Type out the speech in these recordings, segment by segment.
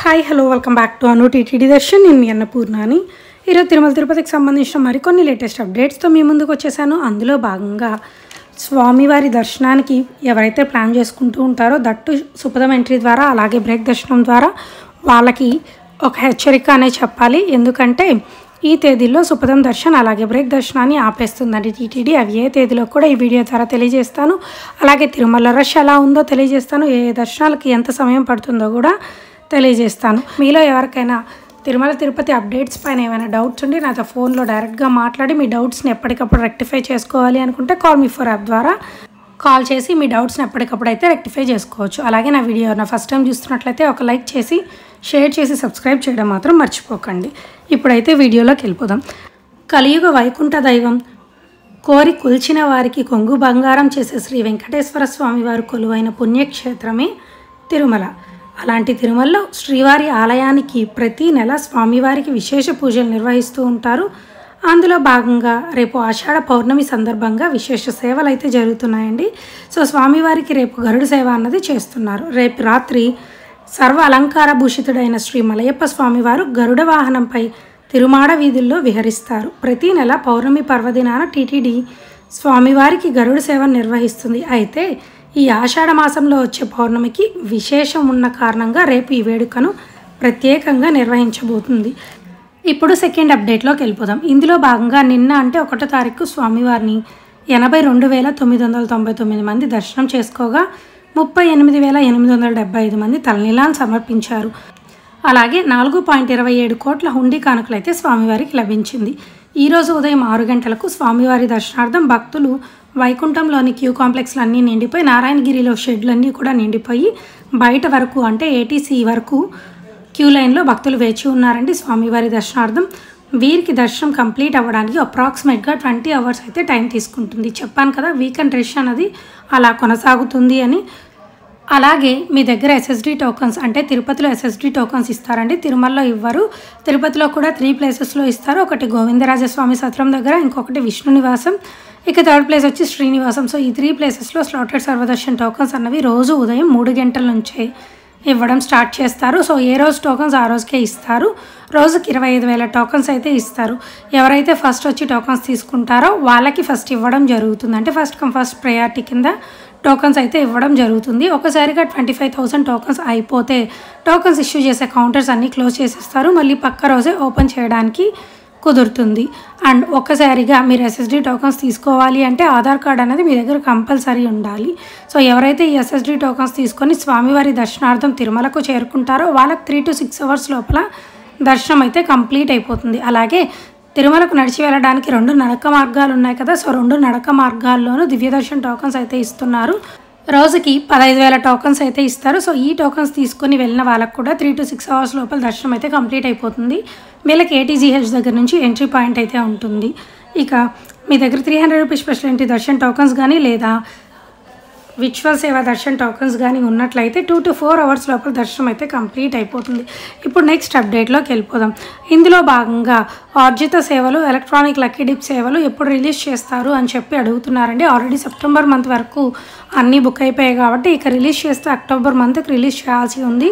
Hi hello welcome back to Anu TTD darshan. నేను మీ అన్నపూర్ణాని. ఈరోజు తిరుమల తిరుపతికి సంబంధించిన మరికొన్ని లేటెస్ట్ అప్డేట్స్తో మీ ముందుకు వచ్చేసాను. అందులో భాగంగా స్వామివారి దర్శనానికి ఎవరైతే ప్లాన్ చేసుకుంటూ ఉంటారో దట్టు సుపదం ఎంట్రీ ద్వారా అలాగే బ్రేక్ దర్శనం ద్వారా వాళ్ళకి ఒక హెచ్చరిక అనే చెప్పాలి. ఎందుకంటే ఈ తేదీల్లో సుపదం దర్శన్ అలాగే బ్రేక్ దర్శనాన్ని ఆపేస్తుందండి టీటీడీ. అవి ఏ తేదీలో కూడా ఈ వీడియో ద్వారా తెలియజేస్తాను. అలాగే తిరుమల రష్ ఎలా ఉందో తెలియజేస్తాను. ఏ దర్శనాలకి ఎంత సమయం పడుతుందో కూడా తెలియజేస్తాను. మీలో ఎవరికైనా తిరుమల తిరుపతి అప్డేట్స్ పైన ఏమైనా డౌట్స్ ఉండి నాతో ఫోన్లో డైరెక్ట్గా మాట్లాడి మీ డౌట్స్ని ఎప్పటికప్పుడు రెక్టిఫై చేసుకోవాలి అనుకుంటే కాల్ మీ ఫర్ యాప్ ద్వారా కాల్ చేసి మీ డౌట్స్ని ఎప్పటికప్పుడు అయితే రెక్టిఫై చేసుకోవచ్చు. అలాగే నా వీడియో ఫస్ట్ టైం చూస్తున్నట్లయితే ఒక లైక్ చేసి షేర్ చేసి సబ్స్క్రైబ్ చేయడం మాత్రం మర్చిపోకండి. ఇప్పుడైతే వీడియోలోకి వెళ్ళిపోదాం. కలియుగ వైకుంఠ దైవం కోరి కొలిచిన వారికి కొంగు బంగారం చేసే శ్రీ వెంకటేశ్వర స్వామి వారు కొలువైన పుణ్యక్షేత్రమే తిరుమల. అలాంటి తిరుమలలో శ్రీవారి ఆలయానికి ప్రతి నెల స్వామివారికి విశేష పూజలు నిర్వహిస్తూ ఉంటారు. అందులో భాగంగా రేపు ఆషాఢ పౌర్ణమి సందర్భంగా విశేష సేవలు అయితే జరుగుతున్నాయండి. సో స్వామివారికి రేపు గరుడ సేవ అన్నది చేస్తున్నారు. రేపు రాత్రి సర్వ అలంకార భూషితుడైన శ్రీ మలయప్ప స్వామివారు గరుడ వాహనంపై తిరుమాడ వీధుల్లో విహరిస్తారు. ప్రతి నెల పౌర్ణమి పర్వదినాన టీటీడీ స్వామివారికి గరుడ సేవ నిర్వహిస్తుంది. అయితే ఈ ఆషాఢ మాసంలో వచ్చే పౌర్ణమికి విశేషం ఉన్న కారణంగా రేపు ఈ వేడుకను ప్రత్యేకంగా నిర్వహించబోతుంది. ఇప్పుడు సెకండ్ అప్డేట్లోకి వెళ్ళిపోదాం. ఇందులో భాగంగా నిన్న అంటే 1వ తారీఖు స్వామివారిని 82,999 మంది దర్శనం చేసుకోగా 38,875 మంది తలనీలాన్ని సమర్పించారు. అలాగే 4.27 కోట్ల హుండీ కానుకలు అయితే స్వామివారికి లభించింది. ఈరోజు ఉదయం 6 గంటలకు స్వామివారి దర్శనార్థం భక్తులు వైకుంఠంలోని క్యూ కాంప్లెక్స్లు అన్నీ నిండిపోయి నారాయణగిరిలో షెడ్లన్నీ కూడా నిండిపోయి బయట వరకు అంటే ఏటీసీ వరకు క్యూ లైన్లో భక్తులు వేచి ఉన్నారండి స్వామివారి దర్శనార్థం. వీరికి దర్శనం కంప్లీట్ అవ్వడానికి అప్రాక్సిమేట్గా 20 అవర్స్ అయితే టైం తీసుకుంటుంది. చెప్పాను కదా వీకెండ్ రష్ అన్నది అలా కొనసాగుతుంది అని. అలాగే మీ దగ్గర ఎస్ఎస్డి టోకన్స్ అంటే తిరుపతిలో ఎస్ఎస్డి టోకన్స్ ఇస్తారండి, తిరుమలలో ఇవ్వరు. తిరుపతిలో కూడా 3 ప్లేసెస్లో ఇస్తారు. ఒకటి గోవిందరాజస్వామి సత్రం దగ్గర, ఇంకొకటి విష్ణు నివాసం, ఇక థర్డ్ ప్లేస్ వచ్చి శ్రీనివాసం. సో ఈ 3 ప్లేసెస్లో స్లాటెడ్ సర్వదర్శన్ టోకన్స్ అన్నవి రోజు ఉదయం 3 గంటల నుంచే ఇవ్వడం స్టార్ట్ చేస్తారు. సో ఏ రోజు టోకన్స్ ఆ రోజుకే ఇస్తారు. రోజుకి 25,000 టోకన్స్ అయితే ఇస్తారు. ఎవరైతే ఫస్ట్ వచ్చి టోకన్స్ తీసుకుంటారో వాళ్ళకి ఫస్ట్ ఇవ్వడం జరుగుతుంది. అంటే ఫస్ట్ కమ్ ఫస్ట్ ప్రయారిటీ కింద టోకన్స్ అయితే ఇవ్వడం జరుగుతుంది. ఒకసారిగా 25,000 టోకన్స్ అయిపోతే టోకన్స్ ఇష్యూ చేసే కౌంటర్స్ అన్నీ క్లోజ్ చేసేస్తారు. మళ్ళీ పక్క రోజే ఓపెన్ చేయడానికి కుదురుతుంది. అండ్ ఒక్కసారిగా మీరు ఎస్ఎస్డి టోకన్స్ తీసుకోవాలి అంటే ఆధార్ కార్డ్ అనేది మీ దగ్గర కంపల్సరీ ఉండాలి. సో ఎవరైతే ఈ ఎస్ఎస్డి టోకన్స్ తీసుకొని స్వామివారి దర్శనార్థం తిరుమలకు చేరుకుంటారో వాళ్ళకి 3 to 6 అవర్స్ లోపల దర్శనం అయితే కంప్లీట్ అయిపోతుంది. అలాగే తిరుమలకు నడిచి వెళ్ళడానికి 2 నడక మార్గాలు ఉన్నాయి కదా, సో 2 నడక మార్గాల్లోనూ దివ్యదర్శన్ టోకన్స్ అయితే ఇస్తున్నారు. రోజుకి 15,000 టోకన్స్ అయితే ఇస్తారు. సో ఈ టోకన్స్ తీసుకొని వెళ్ళిన వాళ్ళకు కూడా 3 to 6 అవర్స్ లోపల దర్శనం అయితే కంప్లీట్ అయిపోతుంది. వీళ్ళకి ఏటీజీహెచ్ దగ్గర నుంచి ఎంట్రీ పాయింట్ అయితే ఉంటుంది. ఇక మీ దగ్గర 300 rupees special entry darshan tokens కానీ లేదా విచువల్ సేవ దర్శన్ టోకన్స్ కానీ ఉన్నట్లయితే 2 to 4 అవర్స్ లోపల దర్శనం అయితే కంప్లీట్ అయిపోతుంది. ఇప్పుడు నెక్స్ట్ అప్డేట్లోకి వెళ్ళిపోదాం. ఇందులో భాగంగా ఆర్జిత సేవలు ఎలక్ట్రానిక్ లక్కీ డిప్ సేవలు ఎప్పుడు రిలీజ్ చేస్తారు అని చెప్పి అడుగుతున్నారండి. ఆల్రెడీ సెప్టెంబర్ మంత్ వరకు అన్నీ బుక్ అయిపోయాయి కాబట్టి ఇక రిలీజ్ చేస్తే అక్టోబర్ మంత్కి రిలీజ్ చేయాల్సి ఉంది.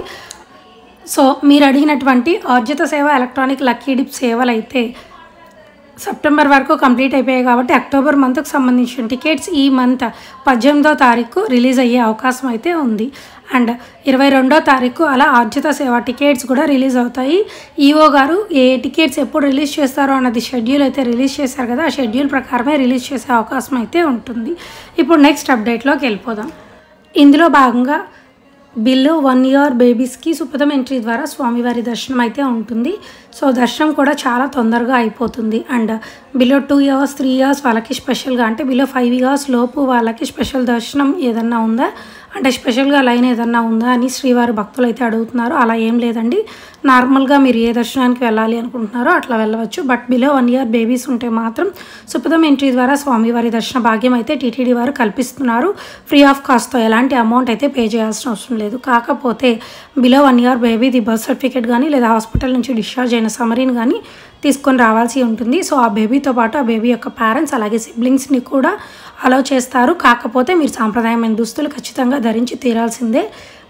సో మీరు అడిగినటువంటి ఆర్జిత సేవ ఎలక్ట్రానిక్ లక్కీ డిప్ సేవలు అయితే సెప్టెంబర్ వరకు కంప్లీట్ అయిపోయాయి కాబట్టి అక్టోబర్ మంత్కి సంబంధించిన టికెట్స్ ఈ మంత్ 18వ తారీఖు రిలీజ్ అయ్యే అవకాశం అయితే ఉంది. అండ్ 22వ తారీఖు అలా ఆర్జిత సేవ టికెట్స్ కూడా రిలీజ్ అవుతాయి. ఈఓ గారు ఏ టికెట్స్ ఎప్పుడు రిలీజ్ చేస్తారో అన్నది షెడ్యూల్ అయితే రిలీజ్ చేశారు కదా, ఆ షెడ్యూల్ ప్రకారమే రిలీజ్ చేసే అవకాశం అయితే ఉంటుంది. ఇప్పుడు నెక్స్ట్ అప్డేట్లోకి వెళ్ళిపోదాం. ఇందులో భాగంగా బిలో 1 year బేబీస్కి సుపదం ఎంట్రీ ద్వారా స్వామివారి దర్శనం అయితే ఉంటుంది. సో దర్శనం కూడా చాలా తొందరగా అయిపోతుంది. అండ్ బిలో 2 years 3 years వాళ్ళకి స్పెషల్గా అంటే బిలో 5 years లోపు వాళ్ళకి స్పెషల్ దర్శనం ఏదన్నా ఉందా అంటే స్పెషల్గా లైన్ ఏదన్నా ఉందా అని శ్రీవారి భక్తులు అయితే అడుగుతున్నారు. అలా ఏం లేదండి, నార్మల్గా మీరు ఏ దర్శనానికి వెళ్ళాలి అనుకుంటున్నారో అట్లా వెళ్ళవచ్చు. బట్ బిలో 1 year బేబీస్ ఉంటే మాత్రం సుపదం ఎంట్రీ ద్వారా స్వామివారి దర్శన భాగ్యం అయితే టీటీడీ వారు కల్పిస్తున్నారు. ఫ్రీ ఆఫ్ కాస్ట్తో ఎలాంటి అమౌంట్ అయితే పే చేయాల్సిన అవసరం లేదు. కాకపోతే బిలో 1 year బేబీది బర్త్ సర్టిఫికేట్ కానీ లేదా హాస్పిటల్ నుంచి డిశ్చార్జ్ అయిన సమరీని కానీ తీసుకొని రావాల్సి ఉంటుంది. సో ఆ బేబీతో పాటు ఆ బేబీ యొక్క పేరెంట్స్ అలాగే సిబ్లింగ్స్ని కూడా అలౌ చేస్తారు. కాకపోతే మీరు సాంప్రదాయమైన దుస్తులు ఖచ్చితంగా ధరించి తీరాల్సిందే.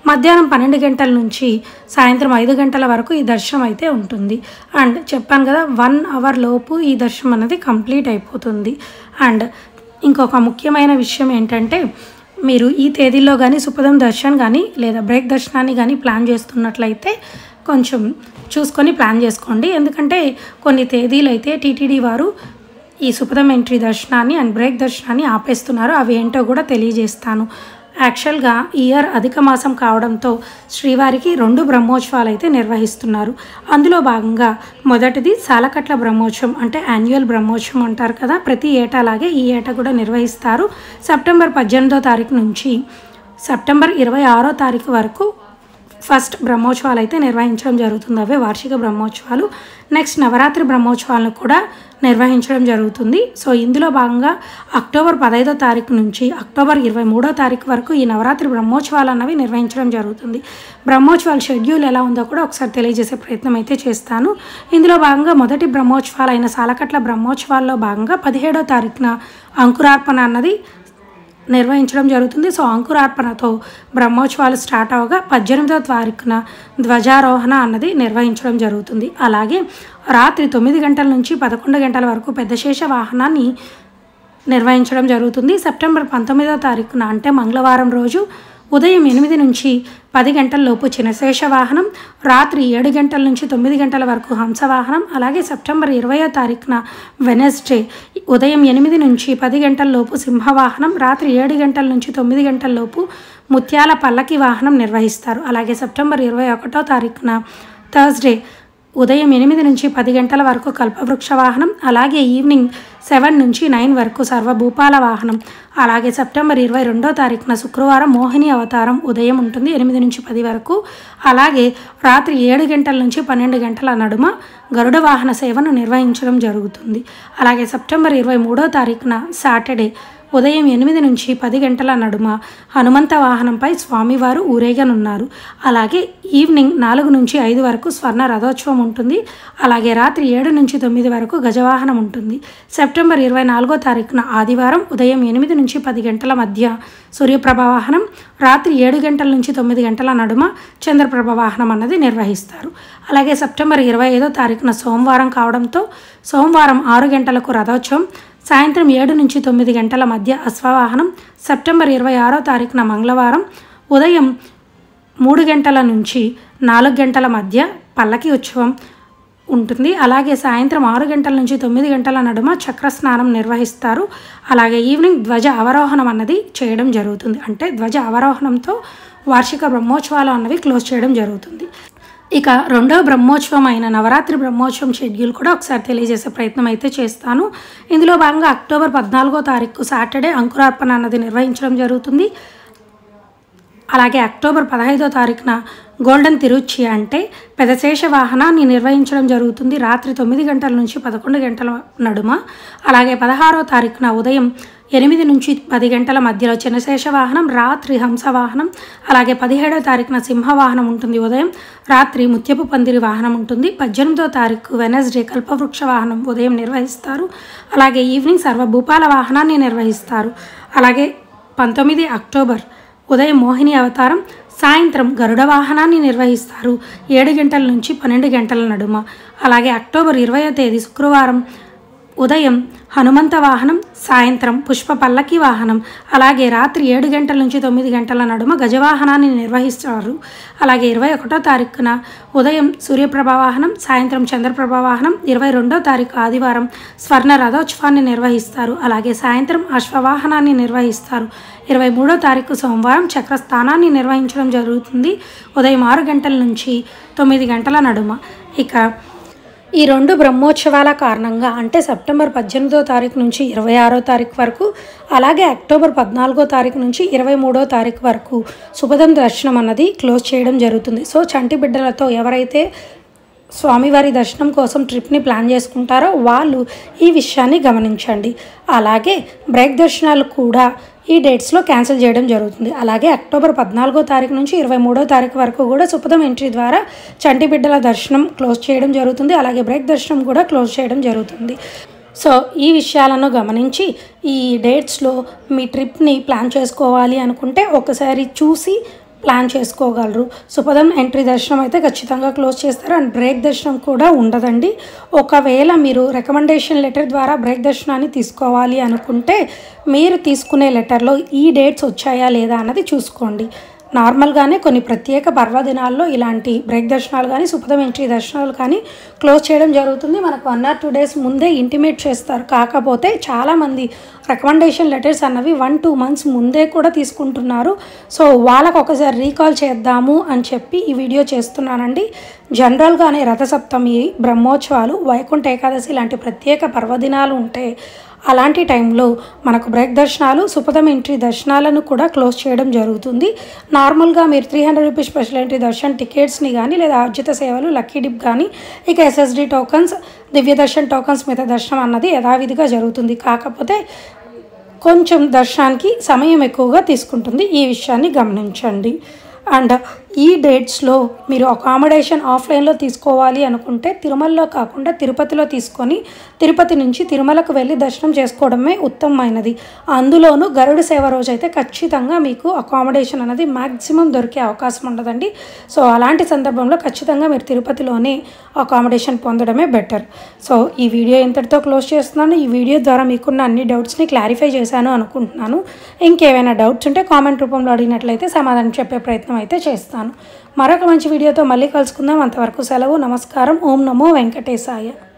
మధ్యాహ్నం 12 గంటల నుంచి సాయంత్రం 5 గంటల వరకు ఈ దర్శనం అయితే ఉంటుంది. అండ్ చెప్పాను కదా 1 అవర్ లోపు ఈ దర్శనం అనేది కంప్లీట్ అయిపోతుంది. అండ్ ఇంకొక ముఖ్యమైన విషయం ఏంటంటే మీరు ఈ తేదీల్లో కానీ సుపదం దర్శనం కానీ లేదా బ్రేక్ దర్శనాన్ని కానీ ప్లాన్ చేస్తున్నట్లయితే కొంచెం చూసుకొని ప్లాన్ చేసుకోండి. ఎందుకంటే కొన్ని తేదీలు అయితే టీటీడీ వారు ఈ సుపదం ఎంట్రీ దర్శనాన్ని అండ్ బ్రేక్ దర్శనాన్ని ఆపేస్తున్నారు. అవి ఏంటో కూడా తెలియజేస్తాను. యాక్చువల్గా ఇయర్ అధిక మాసం కావడంతో శ్రీవారికి 2 బ్రహ్మోత్సవాలు అయితే నిర్వహిస్తున్నారు. అందులో భాగంగా మొదటిది సాలకట్ల బ్రహ్మోత్సవం అంటే యాన్యువల్ బ్రహ్మోత్సవం అంటారు కదా, ప్రతి ఏటాలాగే ఈ ఏటా కూడా నిర్వహిస్తారు. సెప్టెంబర్ 18వ తారీఖు నుంచి సెప్టెంబర్ 26వ తారీఖు వరకు ఫస్ట్ బ్రహ్మోత్సవాలు అయితే నిర్వహించడం జరుగుతుంది. అవే వార్షిక బ్రహ్మోత్సవాలు. నెక్స్ట్ నవరాత్రి బ్రహ్మోత్సవాలను కూడా నిర్వహించడం జరుగుతుంది. సో ఇందులో భాగంగా అక్టోబర్ 15వ తారీఖు నుంచి అక్టోబర్ 23వ తారీఖు వరకు ఈ నవరాత్రి బ్రహ్మోత్సవాలు అన్నవి నిర్వహించడం జరుగుతుంది. బ్రహ్మోత్సవాల షెడ్యూల్ ఎలా ఉందో కూడా ఒకసారి తెలియజేసే ప్రయత్నం అయితే చేస్తాను. ఇందులో భాగంగా మొదటి బ్రహ్మోత్సవాలు అయిన సాలకట్ల బ్రహ్మోత్సవాల్లో భాగంగా 17వ తారీఖున అంకురార్పణ అన్నది నిర్వహించడం జరుగుతుంది. సో అంకురార్పణతో బ్రహ్మోత్సవాలు స్టార్ట్ అవగా 18వ తారీఖున ధ్వజారోహణ అన్నది నిర్వహించడం జరుగుతుంది. అలాగే రాత్రి 9 గంటల నుంచి 11 గంటల వరకు పెద్దశేష వాహనాన్ని నిర్వహించడం జరుగుతుంది. సెప్టెంబర్ 19వ తారీఖున అంటే మంగళవారం రోజు ఉదయం 8 నుంచి 10 గంటల లోపు చినశేష వాహనం, రాత్రి 7 గంటల నుంచి 9 గంటల వరకు హంసవాహనం. అలాగే సెప్టెంబర్ 20వ తారీఖున వెనస్డే ఉదయం 8 నుంచి 10 గంటల లోపు సింహవాహనం, రాత్రి 7 గంటల నుంచి 9 గంటల లోపు ముత్యాల పల్లకి వాహనం నిర్వహిస్తారు. అలాగే సెప్టెంబర్ 21వ తారీఖున థర్స్డే ఉదయం 8 నుంచి 10 గంటల వరకు కల్పవృక్ష వాహనం, అలాగే ఈవినింగ్ 7 నుంచి 9 వరకు సర్వభూపాల వాహనం. అలాగే సెప్టెంబర్ 22వ తారీఖున శుక్రవారం మోహిని అవతారం ఉదయం ఉంటుంది 8 నుంచి 10 వరకు. అలాగే రాత్రి 7 గంటల నుంచి 12 గంటల నడుమ గరుడ వాహన సేవను నిర్వహించడం జరుగుతుంది. అలాగే సెప్టెంబర్ 23వ తారీఖున సాటర్డే ఉదయం 8 నుంచి 10 గంటల నడుమ హనుమంత వాహనంపై స్వామివారు ఊరేగనున్నారు. అలాగే ఈవినింగ్ 4 నుంచి 5 వరకు స్వర్ణ రథోత్సవం ఉంటుంది. అలాగే రాత్రి 7 నుంచి 9 వరకు గజవాహనం ఉంటుంది. సెప్టెంబర్ 24వ తారీఖున ఆదివారం ఉదయం 8 నుంచి 10 గంటల మధ్య సూర్యప్రభ వాహనం, రాత్రి 7 గంటల నుంచి 9 గంటల నడుమ చంద్రప్రభ వాహనం అన్నది నిర్వహిస్తారు. అలాగే సెప్టెంబర్ 25వ తారీఖున సోమవారం కావడంతో సోమవారం 6 గంటలకు రథోత్సవం, సాయంత్రం 7 నుంచి 9 గంటల మధ్య అశ్వవాహనం. సెప్టెంబర్ 26వ తారీఖున మంగళవారం ఉదయం 3 గంటల నుంచి 4 గంటల మధ్య పల్లకి ఉత్సవం ఉంటుంది. అలాగే సాయంత్రం 6 గంటల నుంచి 9 గంటల నడుమ చక్రస్నానం నిర్వహిస్తారు. అలాగే ఈవినింగ్ ధ్వజ అవరోహణం అన్నది చేయడం జరుగుతుంది. అంటే ధ్వజ అవరోహణంతో వార్షిక బ్రహ్మోత్సవాలు అన్నవి క్లోజ్ చేయడం జరుగుతుంది. ఇక రెండవ బ్రహ్మోత్సవం అయిన నవరాత్రి బ్రహ్మోత్సవం షెడ్యూల్ కూడా ఒకసారి తెలియజేసే ప్రయత్నం అయితే చేస్తాను. ఇందులో భాగంగా అక్టోబర్ 14వ తారీఖు సాటర్డే అంకురార్పణ అన్నది నిర్వహించడం జరుగుతుంది. అలాగే అక్టోబర్ 15వ తారీఖున గోల్డెన్ తిరుచి అంటే పెదశేష వాహనాన్ని నిర్వహించడం జరుగుతుంది రాత్రి 9 గంటల నుంచి 11 గంటల నడుమ. అలాగే 16వ తారీఖున ఉదయం 8 నుంచి 10 గంటల మధ్యలో చినశేష వాహనం, రాత్రి హంస వాహనం. అలాగే 17వ తారీఖున సింహవాహనం ఉంటుంది ఉదయం, రాత్రి ముత్యపు పందిరి వాహనం ఉంటుంది. 18వ తారీఖు వెనస్డే కల్పవృక్ష వాహనం ఉదయం నిర్వహిస్తారు. అలాగే ఈవినింగ్ సర్వభూపాల వాహనాన్ని నిర్వహిస్తారు. అలాగే 19 అక్టోబర్ ఉదయం మోహిని అవతారం, సాయంత్రం గరుడ వాహనాన్ని నిర్వహిస్తారు 7 గంటల నుంచి 12 గంటల నడుమ. అలాగే అక్టోబర్ 20వ తేదీ శుక్రవారం ఉదయం హనుమంత వాహనం, సాయంత్రం పుష్ప పల్లకి వాహనం. అలాగే రాత్రి 7 గంటల నుంచి 9 గంటల నడుమ గజవాహనాన్ని నిర్వహిస్తారు. అలాగే 21వ తారీఖున ఉదయం సూర్యప్రభ వాహనం, సాయంత్రం చంద్రప్రభ వాహనం. 22వ తారీఖు ఆదివారం స్వర్ణ రథోత్సవాన్ని నిర్వహిస్తారు. అలాగే సాయంత్రం అశ్వవాహనాన్ని నిర్వహిస్తారు. 23వ తారీఖు సోమవారం చక్రస్థానాన్ని నిర్వహించడం జరుగుతుంది ఉదయం 6 గంటల నుంచి 9 గంటల నడుమ. ఇక ఈ 2 బ్రహ్మోత్సవాల కారణంగా అంటే సెప్టెంబర్ 18వ తారీఖు నుంచి 26వ తారీఖు వరకు, అలాగే అక్టోబర్ 14వ తారీఖు నుంచి 23వ తారీఖు వరకు సుపదం దర్శనం అన్నది క్లోజ్ చేయడం జరుగుతుంది. సో చంటి బిడ్డలతో ఎవరైతే స్వామివారి దర్శనం కోసం ట్రిప్ని ప్లాన్ చేసుకుంటారో వాళ్ళు ఈ విషయాన్ని గమనించండి. అలాగే బ్రేక్ దర్శనాలు కూడా ఈ డేట్స్లో క్యాన్సిల్ చేయడం జరుగుతుంది. అలాగే అక్టోబర్ 14వ తారీఖు నుంచి 23వ తారీఖు వరకు కూడా సుపదం ఎంట్రీ ద్వారా చంటి బిడ్డల దర్శనం క్లోజ్ చేయడం జరుగుతుంది. అలాగే బ్రేక్ దర్శనం కూడా క్లోజ్ చేయడం జరుగుతుంది. సో ఈ విషయాలను గమనించి ఈ డేట్స్లో మీ ట్రిప్ని ప్లాన్ చేసుకోవాలి అనుకుంటే ఒకసారి చూసి ప్లాన్ చేసుకోగలరు. సుపదం ఎంట్రీ దర్శనం అయితే ఖచ్చితంగా క్లోజ్ చేస్తారు అండ్ బ్రేక్ దర్శనం కూడా ఉండదండి. ఒకవేళ మీరు రికమెండేషన్ లెటర్ ద్వారా బ్రేక్ దర్శనాన్ని తీసుకోవాలి అనుకుంటే మీరు తీసుకునే లెటర్లో ఈ డేట్స్ వచ్చాయా లేదా అన్నది చూసుకోండి. నార్మల్గానే కొన్ని ప్రత్యేక పర్వదినాల్లో ఇలాంటి బ్రేక్ దర్శనాలు కానీ సుపదం ఎంట్రీ దర్శనాలు కానీ క్లోజ్ చేయడం జరుగుతుంది. మనకు 1 or 2 days ముందే ఇంటిమేట్ చేస్తారు. కాకపోతే చాలామంది రికమెండేషన్ లెటర్స్ అన్నవి 1-2 months ముందే కూడా తీసుకుంటున్నారు. సో వాళ్ళకు ఒకసారి రీకాల్ చేద్దాము అని చెప్పి ఈ వీడియో చేస్తున్నానండి. జనరల్గానే రథసప్తమి, బ్రహ్మోత్సవాలు, వైకుంఠ ఏకాదశి ఇలాంటి ప్రత్యేక పర్వదినాలు ఉంటే అలాంటి టైంలో మనకు బ్రేక్ దర్శనాలు, సుపదం ఎంట్రీ దర్శనాలను కూడా క్లోజ్ చేయడం జరుగుతుంది. నార్మల్గా మీరు 300 రూపీస్ స్పెషల్ ఎంట్రీ దర్శన్ టికెట్స్ని కానీ లేదా ఆర్జిత సేవలు, లక్కీ డిప్ కానీ ఇక SSD tokens, Divya darshan tokens మీద దర్శనం అన్నది యథావిధిగా జరుగుతుంది. కాకపోతే కొంచెం దర్శనానికి సమయం ఎక్కువగా తీసుకుంటుంది. ఈ విషయాన్ని గమనించండి. అండ్ ఈ డేట్స్లో మీరు అకామిడేషన్ ఆఫ్లైన్లో తీసుకోవాలి అనుకుంటే తిరుమలలో కాకుండా తిరుపతిలో తీసుకొని తిరుపతి నుంచి తిరుమలకు వెళ్ళి దర్శనం చేసుకోవడమే ఉత్తమమైనది. అందులోనూ గరుడ సేవ రోజు అయితే ఖచ్చితంగా మీకు అకామిడేషన్ అనేది మ్యాక్సిమం దొరికే అవకాశం ఉండదండి. సో అలాంటి సందర్భంలో ఖచ్చితంగా మీరు తిరుపతిలోనే అకామిడేషన్ పొందడమే బెటర్. సో ఈ వీడియో ఇంతటితో క్లోజ్ చేస్తున్నాను. ఈ వీడియో ద్వారా మీకున్న అన్ని డౌట్స్ని క్లారిఫై చేశాను అనుకుంటున్నాను. ఇంకేమైనా డౌట్స్ ఉంటే కామెంట్ రూపంలో అడిగినట్లయితే సమాధానం చెప్పే ప్రయత్నం అయితే చేస్తాను. మరొక మంచి వీడియోతో మళ్ళీ కలుసుకుందాం. అంతవరకు సెలవు. నమస్కారం. ఓం నమో వెంకటేశాయ.